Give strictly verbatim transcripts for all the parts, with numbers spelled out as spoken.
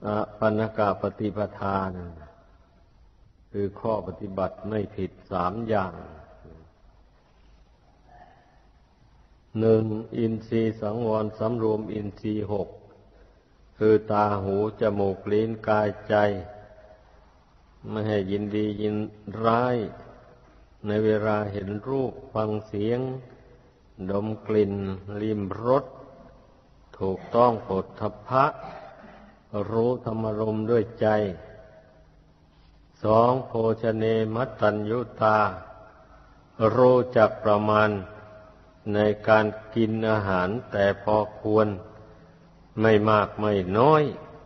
อะปันนกะปฏิปทานะคือข้อปฏิบัติไม่ผิดสามอย่างหนึ่งอินทรีย์สังวรสำรวมอินทรีย์หกคือตาหูจมูกลิ้นกายใจไม่ให้ยินดียินร้ายในเวลาเห็นรูปฟังเสียงดมกลิ่นลิ้มรสถูกต้องโผฏฐัพพะรู้ธรรมารมณ์ด้วยใจสองโภชเนมัตตัญญุตารู้จักประมาณในการกินอาหารแต่พอควรไม่มากไม่น้อย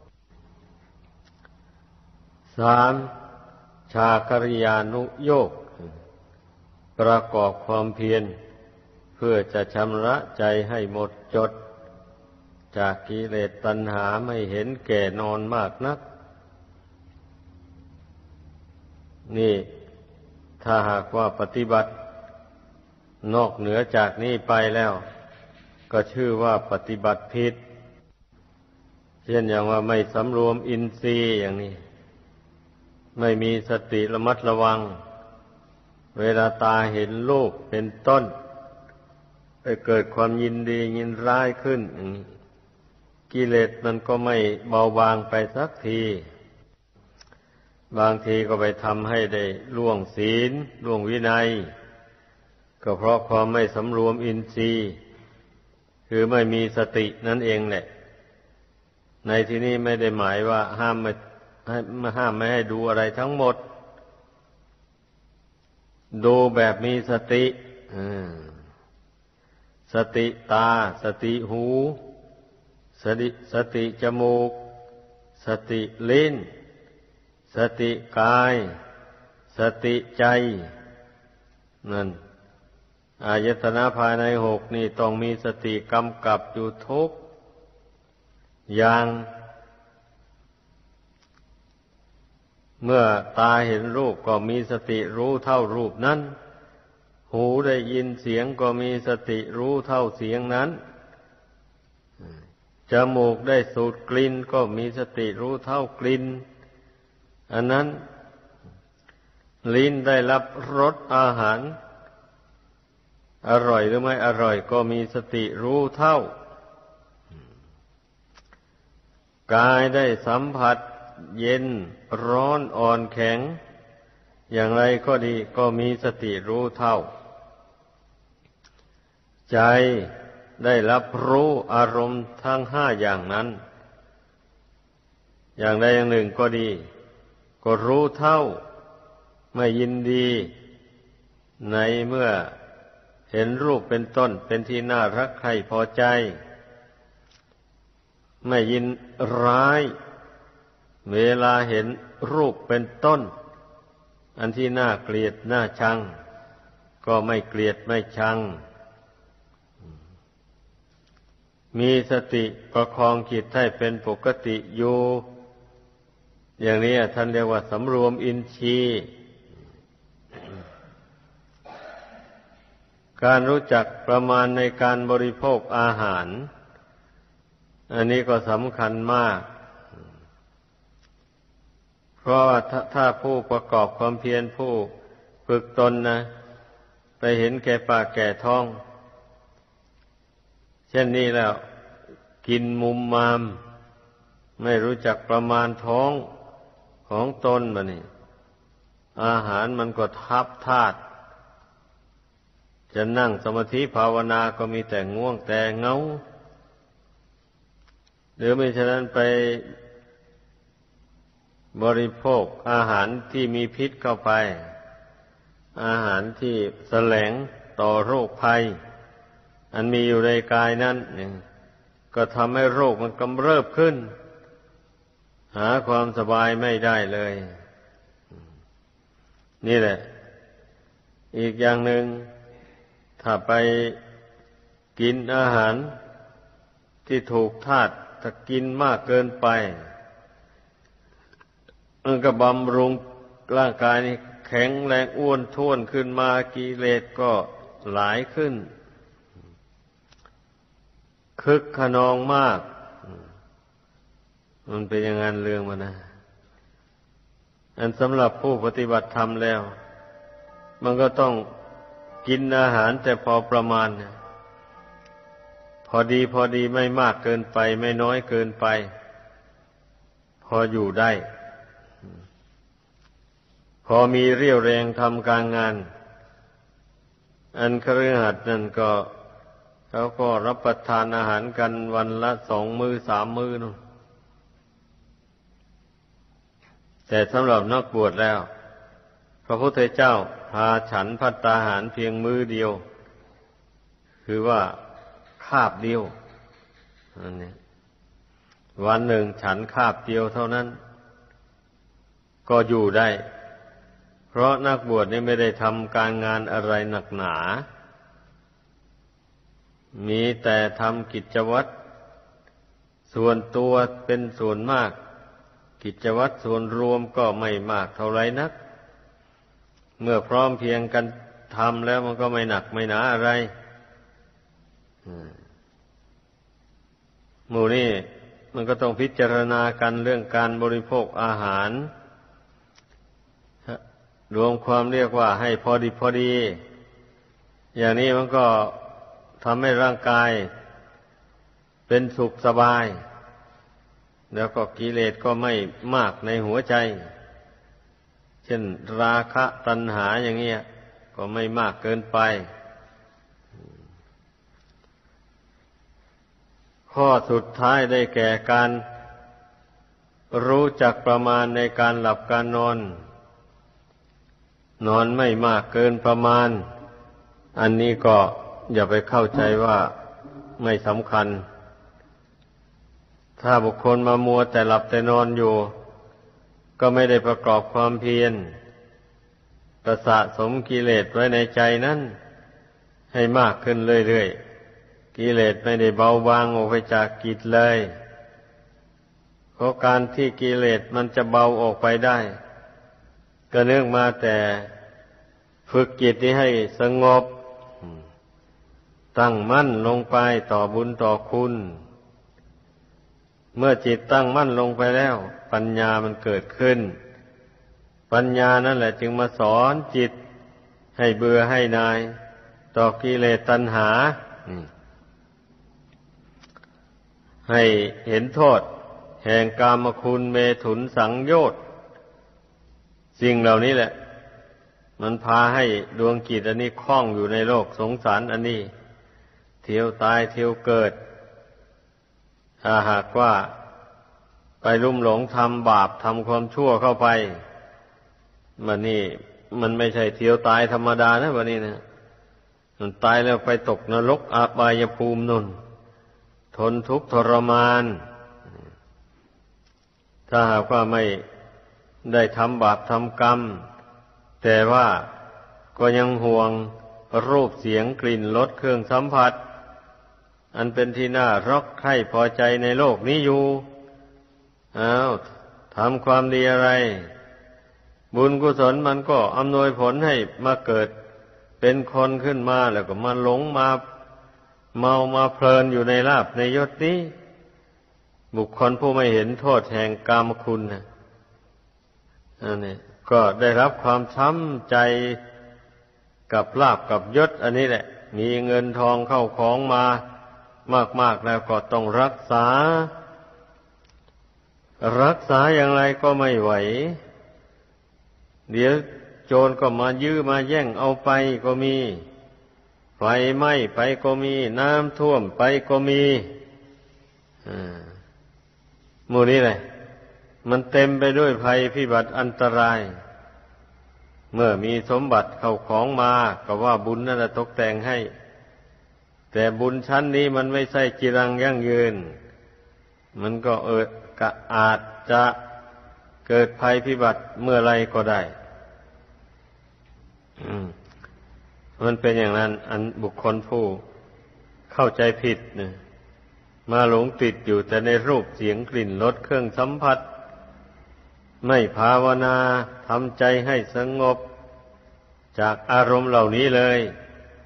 สามชากริยานุโยคประกอบความเพียรเพื่อจะชำระใจให้หมดจดจากกิเลสตัณหาไม่เห็นแก่นอนมากนักนี่ถ้าหากว่าปฏิบัตินอกเหนือจากนี้ไปแล้วก็ชื่อว่าปฏิบัติผิดเช่นอย่างว่าไม่สำรวมอินทรีย์อย่างนี้ไม่มีสติระมัดระวังเวลาตาเห็นรูปเป็นต้นไปเกิดความยินดียินร้ายขึ้นอย่างนี้กิเลสมันก็ไม่เบาบางไปสักทีบางทีก็ไปทำให้ได้ล่วงศีลล่วงวินัยก็เพราะความไม่สำรวมอินทรีย์คือไม่มีสตินั่นเองแหละในที่นี้ไม่ได้หมายว่าห้ามไม่ให้ห้ามไม่ให้ดูอะไรทั้งหมดดูแบบมีสติสติตาสติหูสติสติจมูกสติลิ้นสติกายสติใจนั่นอายตนะภายในหกนี่ต้องมีสติกำกับอยู่ทุกอย่างเมื่อตาเห็นรูปก็มีสติรู้เท่ารูปนั้นหูได้ยินเสียงก็มีสติรู้เท่าเสียงนั้นจมูกได้สูดกลิ่นก็มีสติรู้เท่ากลิ่นอันนั้นลิ้นได้รับรสอาหารอร่อยหรือไม่อร่อยก็มีสติรู้เท่ากายได้สัมผัสเย็นร้อนอ่อนแข็งอย่างไรก็ดีก็มีสติรู้เท่าใจได้รับรู้อารมณ์ทั้งห้าอย่างนั้นอย่างใดอย่างหนึ่งก็ดีก็รู้เท่าไม่ยินดีในเมื่อเห็นรูปเป็นต้นเป็นที่น่ารักใคร่พอใจไม่ยินร้ายเวลาเห็นรูปเป็นต้นอันที่น่าเกลียดน่าชังก็ไม่เกลียดไม่ชังมีสติประคองจิตให้เป็นปกติอยู่อย่างนี้ท่านเรียกว่าสำรวมอินทรีย์การรู้จักประมาณในการบริโภคอาหารอันนี้ก็สำคัญมากเพราะว่าถ้าถ้าผู้ประกอบความเพียรผู้ฝึกตนนะไปเห็นแก่ปากแก่ท้องเช่นนี้แล้วกินมุมมามไม่รู้จักประมาณท้องของตนบัดนี้อาหารมันก็ทับธาตุจะนั่งสมาธิภาวนาก็มีแต่ง่วงแต่เหงาหรือไม่ฉะนั้นไปบริโภคอาหารที่มีพิษเข้าไปอาหารที่แสลงต่อโรคภัยอันมีอยู่ในกายนั้นก็ทำให้โรคมันกำเริบขึ้นหาความสบายไม่ได้เลยนี่แหละอีกอย่างหนึ่งถ้าไปกินอาหารที่ถูกธาตุถ้ากินมากเกินไปมันก็บำรุงร่างกายนี่แข็งแรงอ้วนท้วนขึ้นมากิเลสก็หลายขึ้นคึกขนองมากมันเป็นอย่างนั้นเรื่องมันนะอันสำหรับผู้ปฏิบัติธรรมแล้วมันก็ต้องกินอาหารแต่พอประมาณนะพอดีพอดีไม่มากเกินไปไม่น้อยเกินไปพออยู่ได้พอมีเรี่ยวแรงทำการงานอันคฤหัสถ์นั่นก็เขาก็รับประทานอาหารกันวันละสองมื้อสามมื้อนู่นแต่สำหรับนักบวชแล้วพระพุทธเจ้าพาฉันภัตตาหารเพียงมื้อเดียวคือว่าคาบเดียวอันนี้วันหนึ่งฉันคาบเดียวเท่านั้นก็อยู่ได้เพราะนักบวชนี่ไม่ได้ทำการงานอะไรหนักหนามีแต่ทำกิจวัตรส่วนตัวเป็นส่วนมากกิจวัตรส่วนรวมก็ไม่มากเท่าไรนักเมื่อพร้อมเพียงกันทำแล้วมันก็ไม่หนักไม่หนาอะไรหมู่นี้มันก็ต้องพิจารณากันเรื่องการบริโภคอาหารรวมความเรียกว่าให้พอดีพอดีอย่างนี้มันก็ทำให้ร่างกายเป็นสุขสบายแล้วก็กิเลสก็ไม่มากในหัวใจเช่นราคะตัณหาอย่างเงี้ยก็ไม่มากเกินไปข้อสุดท้ายได้แก่การรู้จักประมาณในการหลับการนอนนอนไม่มากเกินประมาณอันนี้ก็อย่าไปเข้าใจว่าไม่สำคัญถ้าบุคคลมามัวแต่หลับแต่นอนอยู่ก็ไม่ได้ประกอบความเพียรประสะสมกิเลสไว้ในใจนั้นให้มากขึ้นเรื่อยๆกิเลสไม่ได้เบาบางออกไปจากจิตเลยเพราะการที่กิเลสมันจะเบาออกไปได้ก็เนื่องมาแต่ฝึกจิตนี้ให้สงบตั้งมั่นลงไปต่อบุญต่อคุณเมื่อจิตตั้งมั่นลงไปแล้วปัญญามันเกิดขึ้นปัญญานั่นแหละจึงมาสอนจิตให้เบื่อให้นายต่อกิเลสตัณหาให้เห็นโทษแห่งกามคุณเมถุนสังโยชน์สิ่งเหล่านี้แหละมันพาให้ดวงจิตอันนี้คล้องอยู่ในโลกสงสารอันนี้เที่ยวตายเที่ยวเกิดถ้าหากว่าไปลุ่มหลงทำบาปทำความชั่วเข้าไปมันนี่มันไม่ใช่เที่ยวตายธรรมดานะวันนี้นะมันตายแล้วไปตกนรกอบายภูมินั่นทนทุกข์ทรมานถ้าหากว่าไม่ได้ทำบาปทำกรรมแต่ว่าก็ยังห่วงรูปเสียงกลิ่นรสเครื่องสัมผัสอันเป็นที่น่ารักใคร่พอใจในโลกนี้อยู่อ้าวทำความดีอะไรบุญกุศลมันก็อำนวยผลให้มาเกิดเป็นคนขึ้นมาแล้วก็มาหลงมาเมามาเพลินอยู่ในลาภในยศนี้บุคคลผู้ไม่เห็นโทษแห่งกามคุณนะอันนี้ก็ได้รับความช้ำใจกับลาภกับยศอันนี้แหละมีเงินทองเข้าของมามากๆแล้วก็ต้องรักษารักษาอย่างไรก็ไม่ไหวเดี๋ยวโจรก็มายื้อมาแย่งเอาไปก็มีไฟไหม้ไปก็มีน้ำท่วมไปก็มีอ่าหมู่นี้แหละมันเต็มไปด้วยภัยพิบัติอันตรายเมื่อมีสมบัติเข้าของมาก็ว่าบุญนั่นแหละตกแต่งให้แต่บุญชั้นนี้มันไม่ใช่จีรังยั่งยืนมันก็เออกะอาจจะเกิดภัยพิบัติเมื่อไรก็ได้มันเป็นอย่างนั้นอันบุคคลผู้เข้าใจผิดเนี่ยมาหลงติดอยู่แต่ในรูปเสียงกลิ่นรสเครื่องสัมผัสไม่ภาวนาทำใจให้สงบจากอารมณ์เหล่านี้เลย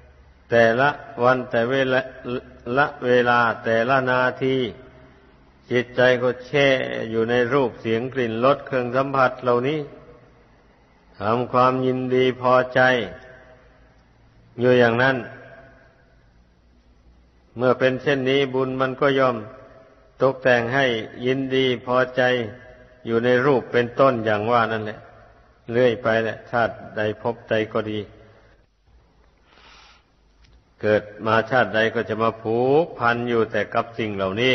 แต่ละวันแต่เวลาละเวลาแต่ละนาทีจิตใจก็แช่อยู่ในรูปเสียงกลิ่นรสเครื่องสัมผัสเหล่านี้ทำความยินดีพอใจอยู่อย่างนั้นเมื่อเป็นเช่นนี้บุญมันก็ย่อมตกแต่งให้ยินดีพอใจอยู่ในรูปเป็นต้นอย่างว่านั่นแหละเรื่อยไปแหละชาติใดพบใดก็ดีเกิดมาชาติใดก็จะมาผูกพันอยู่แต่กับสิ่งเหล่านี้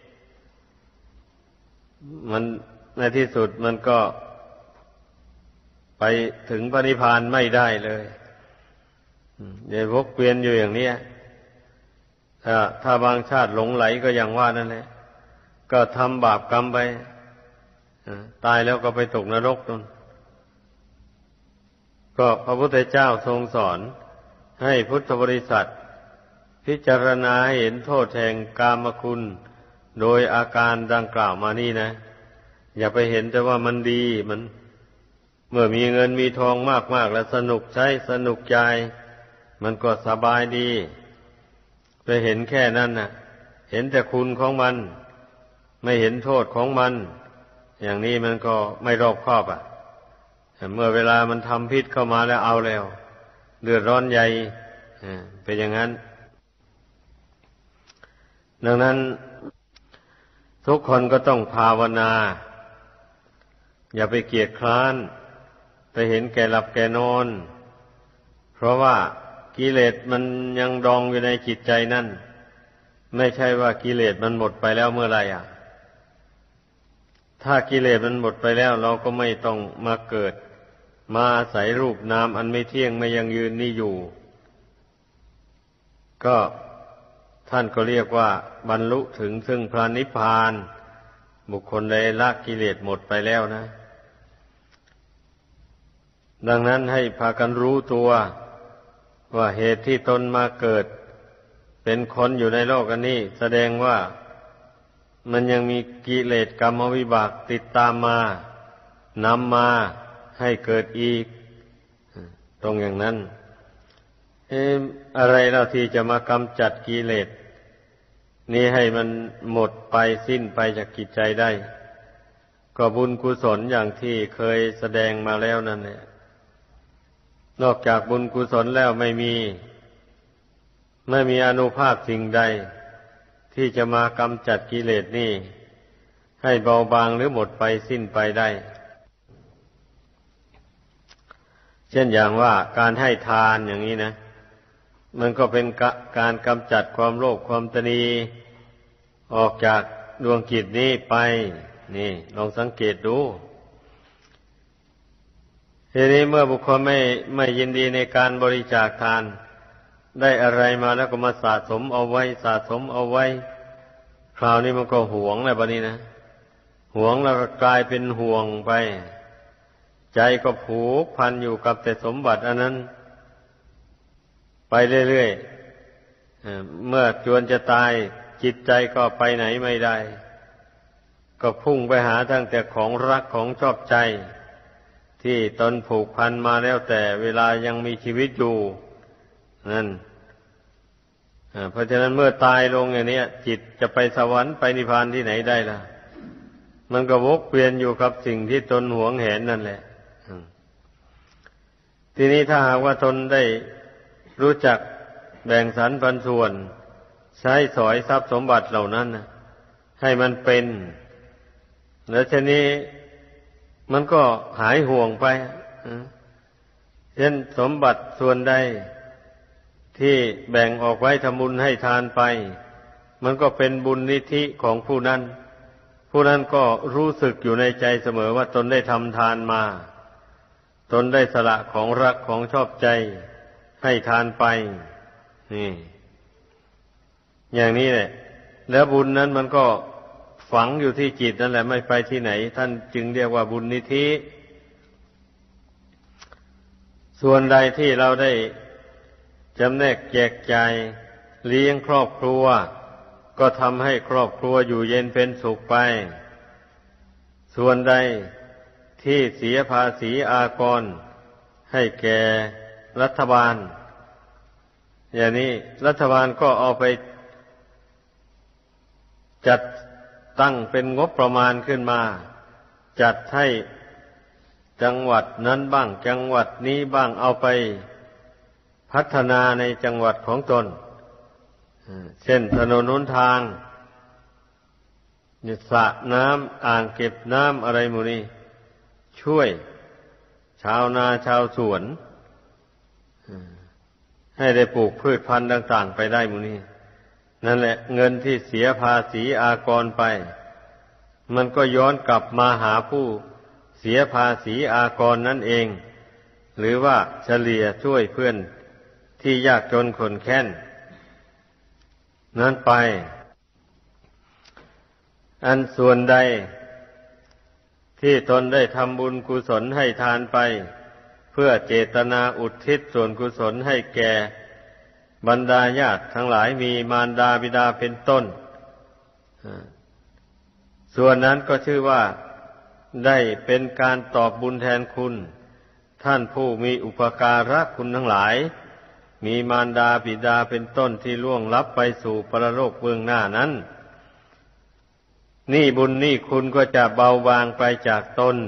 มันในที่สุดมันก็ไปถึงพระนิพพานไม่ได้เลยเดี๋ยววกเวียนอยู่อย่างนี้ถ้าถ้าบางชาติหลงไหลก็อย่างว่านั่นแหละก็ทำบาปกรรมไปตายแล้วก็ไปตกนรกนั่นก็พระพุทธเจ้าทรงสอนให้พุทธบริษัทพิจารณาให้เห็นโทษแห่งกามคุณโดยอาการดังกล่าวมานี่นะอย่าไปเห็นแต่ว่ามันดีมันเมื่อมีเงินมีทองมากๆแล้วสนุกใช้สนุกใจมันก็สบายดีไปเห็นแค่นั้นน่ะเห็นแต่คุณของมันไม่เห็นโทษของมันอย่างนี้มันก็ไม่รอบคอบอ่ะเมื่อเวลามันทำพิษเข้ามาแล้วเอาแล้วเดือดร้อนใหญ่เป็นอย่างนั้นดังนั้นทุกคนก็ต้องภาวนาอย่าไปเกียจคร้านไปเห็นแก่หลับแก่นอนเพราะว่ากิเลสมันยังดองอยู่ในจิตใจนั่นไม่ใช่ว่ากิเลสมันหมดไปแล้วเมื่อไหร่อ่ะถ้ากิเลสมันหมดไปแล้วเราก็ไม่ต้องมาเกิดมาอาศัยรูปนามอันไม่เที่ยงไม่ยังยืนนี่อยู่ก็ท่านก็เรียกว่าบรรลุถึงซึ่งพระนิพพานบุคคลใดละกิเลสหมดไปแล้วนะดังนั้นให้พากันรู้ตัวว่าเหตุที่ตนมาเกิดเป็นคนอยู่ในโลกอันนี้แสดงว่ามันยังมีกิเลสกรรมวิบากติดตามมานำมาให้เกิดอีกตรงอย่างนั้นเอ๊ะอะไรเราที่จะมากำจัดกิเลสนี้ให้มันหมดไปสิ้นไปจากจิตใจได้ก็บุญกุศลอย่างที่เคยแสดงมาแล้วนั่นแหละนอกจากบุญกุศลแล้วไม่มีไม่มีอานุภาพสิ่งใดที่จะมากำจัดกิเลสนี่ให้เบาบางหรือหมดไปสิ้นไปได้เช่นอย่างว่าการให้ทานอย่างนี้นะมันก็เป็นการกำจัดความโลภความตณีออกจากดวงจิตนี้ไปนี่ลองสังเกตดูทีนี้เมื่อบุคคลไม่ไม่ยินดีในการบริจาคทานได้อะไรมาแล้วก็มาสะสมเอาไว้สะสมเอาไว้คราวนี้มันก็หวงแล้วบัดนี้นะหวงแล้วก็กลายเป็นห่วงไปใจก็ผูกพันอยู่กับแต่สมบัติอันนั้นไปเรื่อยๆเมื่อจวนจะตายจิตใจก็ไปไหนไม่ได้ก็พุ่งไปหาทั้งแต่ของรักของชอบใจที่ตนผูกพันมาแล้วแต่เวลายังมีชีวิตอยู่นั่นเพราะฉะนั้นเมื่อตายลงอย่างนี้จิตจะไปสวรรค์ไปนิพพานที่ไหนได้ล่ะมันก็วกเวียนอยู่กับสิ่งที่ตนหวงแหนนั่นแหละทีนี้ถ้าหากว่าตนได้รู้จักแบ่งสรรปันส่วนใช้สอยทรัพย์สมบัติเหล่านั้นให้มันเป็นแล้วทีนี้มันก็หายห่วงไปเช่นสมบัติส่วนใดที่แบ่งออกไว้ทำบุญให้ทานไปมันก็เป็นบุญนิธิของผู้นั้นผู้นั้นก็รู้สึกอยู่ในใจเสมอว่าตนได้ทำทานมาตนได้สละของรักของชอบใจให้ทานไปนี่อย่างนี้แหละแล้วบุญนั้นมันก็ฝังอยู่ที่จิตนั่นแหละไม่ไปที่ไหนท่านจึงเรียกว่าบุญนิธิส่วนใดที่เราได้จำแนกแจกจ่ายเลี้ยงครอบครัวก็ทำให้ครอบครัวอยู่เย็นเป็นสุขไปส่วนใดที่เสียภาษีอากรให้แก่รัฐบาลอย่างนี้รัฐบาลก็เอาไปจัดตั้งเป็นงบประมาณขึ้นมาจัดให้จังหวัดนั้นบ้างจังหวัดนี้บ้างเอาไปพัฒนาในจังหวัดของตนเช่นถนนหนทางสระน้ำอ่างเก็บน้ำอะไรหมู่นี้ช่วยชาวนาชาวสวนให้ได้ปลูกพืชพันธุ์ต่างๆไปได้หมู่นี้นั่นแหละเงินที่เสียภาษีอากรไปมันก็ย้อนกลับมาหาผู้เสียภาษีอากรนั่นเองหรือว่าเฉลี่ยช่วยเพื่อนที่ยากจนคนแค้นนั้นไปอันส่วนใดที่ตนได้ทำบุญกุศลให้ทานไปเพื่อเจตนาอุทิศส่วนกุศลให้แก่บรรดาญาติทั้งหลายมีมารดาบิดาเป็นต้นส่วนนั้นก็ชื่อว่าได้เป็นการตอบบุญแทนคุณท่านผู้มีอุปการะคุณทั้งหลายมีมารดาบิดาเป็นต้นที่ล่วงลับไปสู่ปรโลกเบื้องหน้านั้นนี่บุญนี่คุณก็จะเบาบางไปจากตน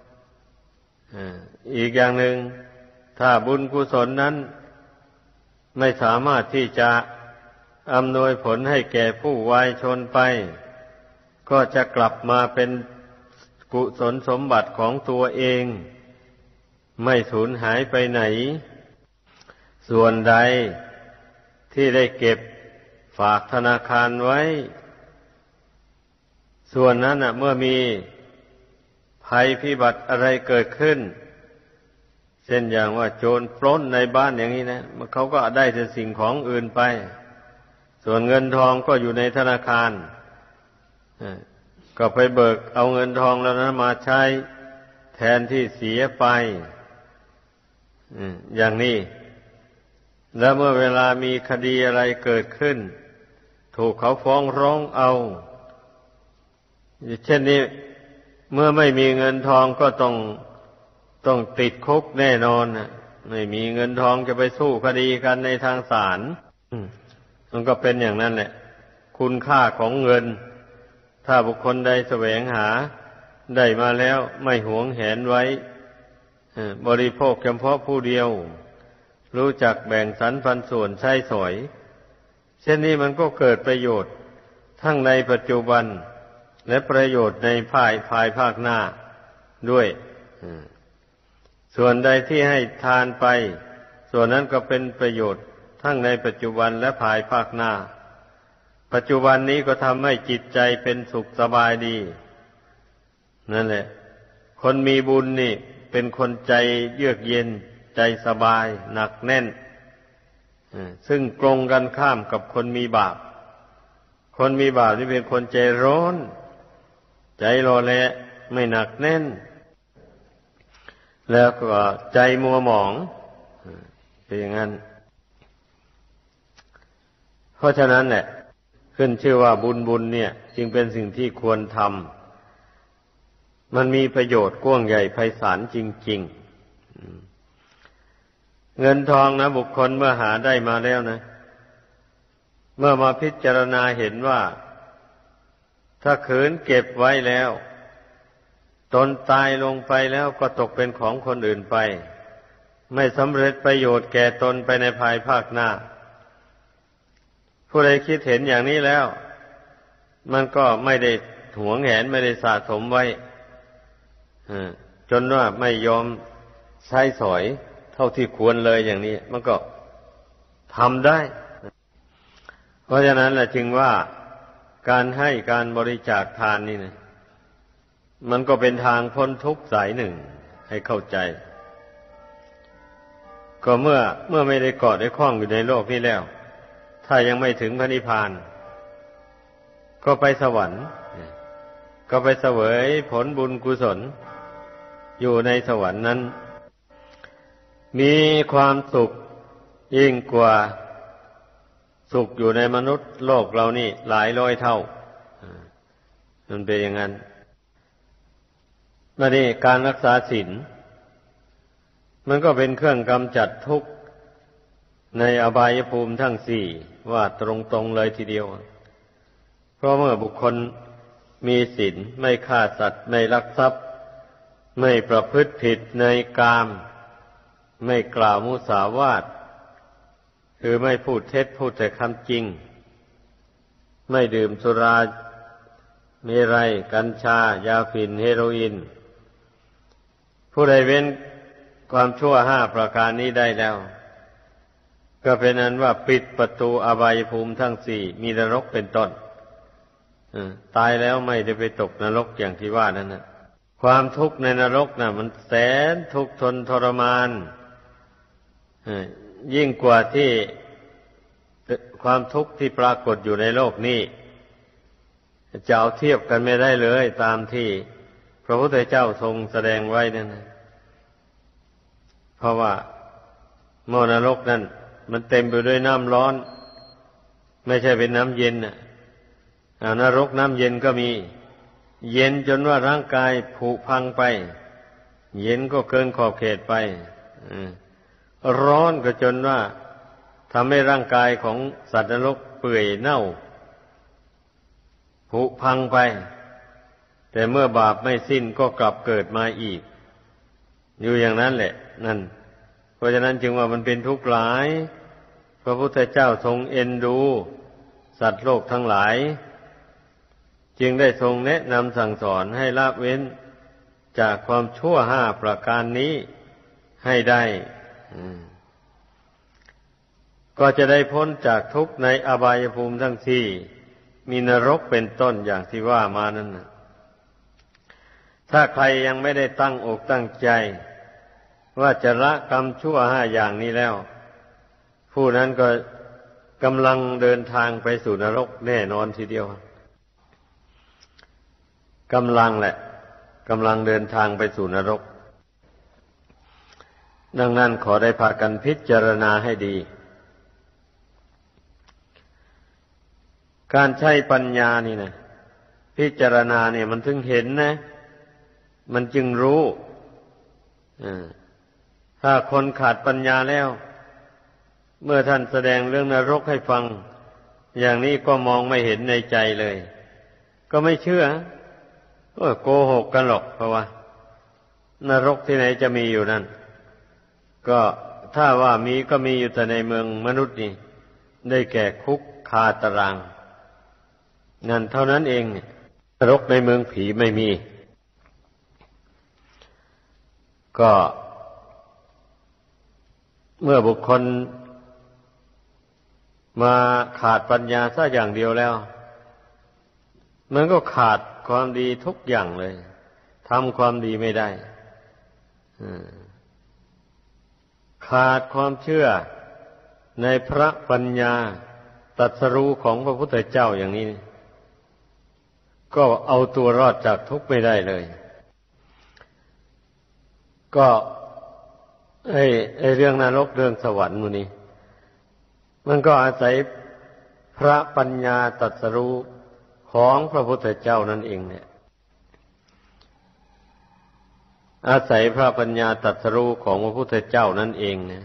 อีกอย่างหนึ่งถ้าบุญกุศลนั้นไม่สามารถที่จะอำนวยผลให้แก่ผู้วายชนไปก็จะกลับมาเป็นกุศลสมบัติของตัวเองไม่สูญหายไปไหนส่วนใดที่ได้เก็บฝากธนาคารไว้ส่วนนั้นน่ะเมื่อมีภัยพิบัติอะไรเกิดขึ้นเช่นอย่างว่าโจรปล้นในบ้านอย่างนี้นะเขาก็ได้แต่สิ่งของอื่นไปส่วนเงินทองก็อยู่ในธนาคารก็ไปเบิกเอาเงินทองแล้วนั้นมาใช้แทนที่เสียไปอย่างนี้แล้วเมื่อเวลามีคดีอะไรเกิดขึ้นถูกเขาฟ้องร้องเอาเช่นนี้เมื่อไม่มีเงินทองก็ต้องต้องติดคุกแน่นอนไม่มีเงินทองจะไปสู้คดีกันในทางศาลมันก็เป็นอย่างนั้นแหละคุณค่าของเงินถ้าบุคคลใดแสวงหาได้มาแล้วไม่หวงแหนไว้บริโภคเฉพาะผู้เดียวรู้จักแบ่งสรรปันส่วนใช้สอยเช่นนี้มันก็เกิดประโยชน์ทั้งในปัจจุบันและประโยชน์ในภายภายภาคหน้าด้วยส่วนใดที่ให้ทานไปส่วนนั้นก็เป็นประโยชน์ทั้งในปัจจุบันและภายภาคหน้าปัจจุบันนี้ก็ทำให้จิตใจเป็นสุขสบายดีนั่นแหละคนมีบุญนี่เป็นคนใจเยือกเย็นใจสบายหนักแน่นซึ่งตรงกันข้ามกับคนมีบาปคนมีบาปนี่เป็นคนใจร้อนใจโลเลไม่หนักแน่นแล้วก็ใจมัวหมองเป็นอย่างนั้นเพราะฉะนั้นเนี่ยขึ้นชื่อว่าบุญบุญเนี่ยจึงเป็นสิ่งที่ควรทำมันมีประโยชน์กว้างใหญ่ไพศาลจริงๆเงินทองนะบุคคลเมื่อหาได้มาแล้วนะเมื่อมาพิจารณาเห็นว่าถ้าขืนเก็บไว้แล้วตนตายลงไปแล้วก็ตกเป็นของคนอื่นไปไม่สำเร็จประโยชน์แก่ตนไปในภายภาคหน้าผู้ใดคิดเห็นอย่างนี้แล้วมันก็ไม่ได้หวงแหนไม่ได้สะสมไว้จนว่าไม่ยอมใช้สอยเท่าที่ควรเลยอย่างนี้มันก็ทำได้เพราะฉะนั้นแหละจึงว่าการให้การบริจาคทานนี่นะมันก็เป็นทางพ้นทุกข์สายหนึ่งให้เข้าใจก็เมื่อเมื่อไม่ได้เกาะได้คล้องอยู่ในโลกนี้แล้วถ้ายังไม่ถึงพระนิพพานก็ไปสวรรค์ก็ไปเสวยผลบุญกุศลอยู่ในสวรรค์นั้นมีความสุขยิ่งกว่าสุขอยู่ในมนุษย์โลกเรานี่หลายร้อยเท่ามันเป็นอย่างนั้นนั่นนี่การรักษาศีลมันก็เป็นเครื่องกำจัดทุกข์ในอบายภูมิทั้งสี่ว่าตรงๆเลยทีเดียวเพราะเมื่อบุคคลมีศีลไม่ฆ่าสัตว์ไม่ลักทรัพย์ไม่ประพฤติผิดในกามไม่กล่าวมุสาวาทคือไม่พูดเท็จพูดแต่คำจริงไม่ดื่มสุราเมรัยกัญชายาฝิ่นเฮโรอีนผู้ใดเว้นความชั่วห้าประการนี้ได้แล้วก็เป็นนั้นว่าปิดประตูอบายภูมิทั้งสี่มีนรกเป็นต้นตายแล้วไม่ได้ไปตกนรกอย่างที่ว่านั่นนะความทุกข์ในนรกน่ะมันแสนทุกข์ทนทรมานยิ่งกว่าที่ความทุกข์ที่ปรากฏอยู่ในโลกนี้จะเอาเทียบกันไม่ได้เลยตามที่พระพุทธเจ้าทรงแสดงไว้นั่นนะเพราะว่าหม้อนรกนั่นมันเต็มไปด้วยน้ำร้อนไม่ใช่เป็นน้ำเย็นน่ะนรกน้ำเย็นก็มีเย็นจนว่าร่างกายผุพังไปเย็นก็เกินขอบเขตไปร้อนก็จนว่าทำให้ร่างกายของสัตว์นรกเปื่อยเน่าผุพังไปแต่เมื่อบาปไม่สิ้นก็กลับเกิดมาอีกอยู่อย่างนั้นแหละนั่นเพราะฉะนั้นจึงว่ามันเป็นทุกข์หลายพระพุทธเจ้าทรงเอ็นดูสัตว์โลกทั้งหลายจึงได้ทรงแนะนำสั่งสอนให้ละเว้นจากความชั่วห้าประการนี้ให้ได้ก็จะได้พ้นจากทุกข์ในอบายภูมิทั้งสี่มีนรกเป็นต้นอย่างที่ว่ามานั่นนะถ้าใครยังไม่ได้ตั้งอกตั้งใจว่าจะละกรรมชั่วห้าอย่างนี้แล้วผู้นั้นก็กำลังเดินทางไปสู่นรกแน่นอนทีเดียวกำลังแหละกำลังเดินทางไปสู่นรกดังนั้นขอได้พากันพิจารณาให้ดีการใช้ปัญญานี่นะพิจารณาเนี่ยมันถึงเห็นนะมันจึงรู้ถ้าคนขาดปัญญาแล้วเมื่อท่านแสดงเรื่องนรกให้ฟังอย่างนี้ก็มองไม่เห็นในใจเลยก็ไม่เชื่อโกหกกันหรอกเพราะว่านรกที่ไหนจะมีอยู่นั่นก็ถ้าว่ามีก็มีอยู่แต่ในเมืองมนุษย์นี่ได้แก่คุกคาตารางนั่นเท่านั้นเองนรกในเมืองผีไม่มีก็เมื่อบุคคลมาขาดปัญญาซะอย่างเดียวแล้วมันก็ขาดความดีทุกอย่างเลยทำความดีไม่ได้ขาดความเชื่อในพระปัญญาตรัสรู้ของพระพุทธเจ้าอย่างนี้ก็เอาตัวรอดจากทุกข์ไม่ได้เลยก็ไอ้ไอ้เรื่องนรกเรื่องสวรรค์มูนี้มันก็อาศัยพระปัญญาตรัสรู้ของพระพุทธเจ้านั่นเองเนี่ยอาศัยพระปัญญาตรัสรู้ของพระพุทธเจ้านั่นเองเนี่ย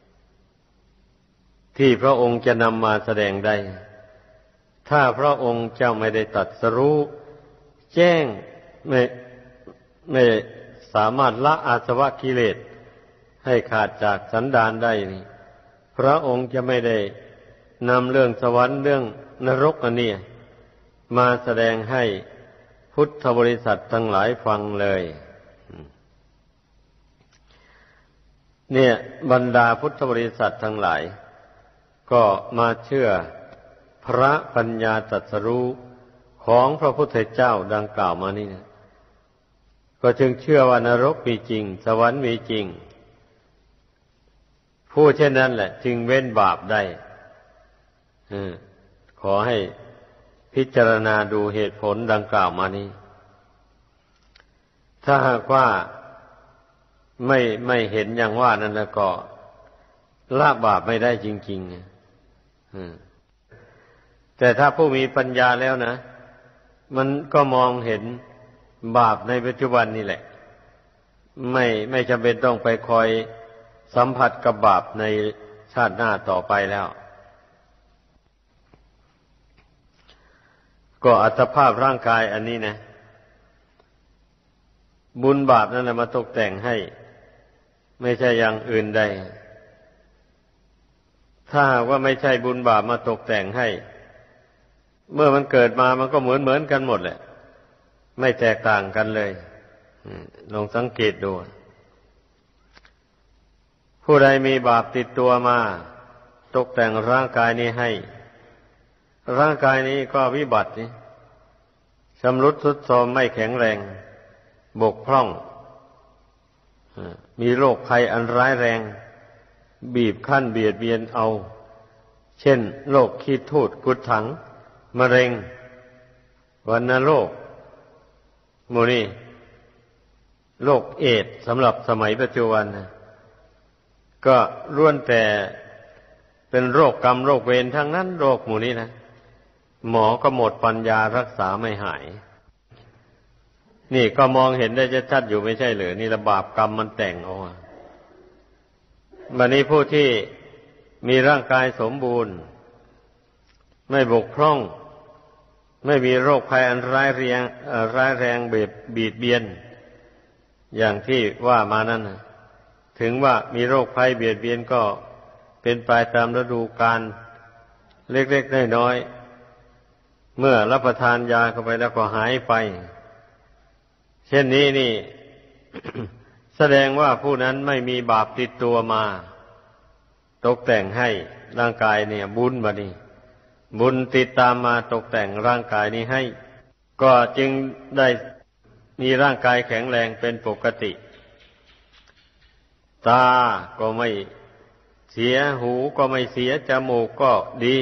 ที่พระองค์จะนำมาแสดงได้ถ้าพระองค์เจ้าไม่ได้ตรัสรู้แจ้งไม่ไม่สามารถละอาสวะกิเลสให้ขาดจากสันดานได้นี่พระองค์จะไม่ได้นำเรื่องสวรรค์เรื่องนรกอันนี้มาแสดงให้พุทธบริษัททั้งหลายฟังเลยเนี่ยบรรดาพุทธบริษัททั้งหลายก็มาเชื่อพระปัญญาตรัสรู้ของพระพุทธเจ้าดังกล่าวมานี่นะก็จึงเชื่อว่านรกมีจริงสวรรค์มีจริงผู้เช่นนั้นแหละจึงเว้นบาปได้ขอให้พิจารณาดูเหตุผลดังกล่าวมานี้ถ้าหากว่าไม่ไม่เห็นอย่างว่านั้นแล้วก็ละบาปไม่ได้จริงๆแต่ถ้าผู้มีปัญญาแล้วนะมันก็มองเห็นบาปในปัจจุบันนี่แหละไม่ไม่จำเป็นต้องไปคอยสัมผัสกับบาปในชาติหน้าต่อไปแล้วก็อัตภาพร่างกายอันนี้นะบุญบาปนั่นแหละมาตกแต่งให้ไม่ใช่อย่างอื่นใดถ้าหากว่าไม่ใช่บุญบาปมาตกแต่งให้เมื่อมันเกิดมามันก็เหมือนเหมือนกันหมดแหละไม่แตกต่างกันเลยลองสังเกตดูผู้ใดมีบาปติดตัวมาตกแต่งร่างกายนี้ให้ร่างกายนี้ก็วิบัติชำรุดทรุดโทรมไม่แข็งแรงบกพร่องมีโรคภัยอันร้ายแรงบีบคั้นเบียดเบียนเอาเช่นโรคขี้ทูดกุดถังมะเร็งวัณโรคหมู่นี้โรคเอดส์สำหรับสมัยปัจจุบันนะก็ล้วนแต่เป็นโรคกรรมโรคเวรทั้งนั้นโรคหมู่นี้นะหมอก็หมดปัญญารักษาไม่หายนี่ก็มองเห็นได้ชัดๆอยู่ไม่ใช่เหรือนี่ระบาปกรรมมันแต่งเอาบัดนี้ผู้ที่มีร่างกายสมบูรณ์ไม่บกพร่องไม่มีโรคภัยอันร้ายแรงร้ายแรงเบียดบีดเบียนอย่างที่ว่ามานั่นนะถึงว่ามีโรคภัยเบียดเบียนก็เป็นไปตามฤดูกาลเล็กๆน้อยๆเมื่อรับประทานยาเข้าไปแล้วก็หายไปเช่นนี้นี่ แสดงว่าผู้นั้นไม่มีบาปติดตัวมาตกแต่งให้ร่างกายเนี่ยบุญมาดีบุญติดตามมาตกแต่งร่างกายนี้ให้ก็จึงได้มีร่างกายแข็งแรงเป็นปกติตาก็ไม่เสียหูก็ไม่เสียจมูกก็ดี